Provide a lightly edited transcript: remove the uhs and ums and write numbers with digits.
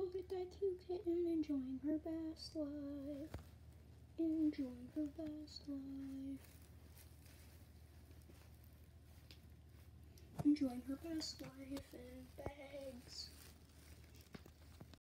look at that cute kitten enjoying her best life. Enjoying her best life. Enjoying her best life in bags.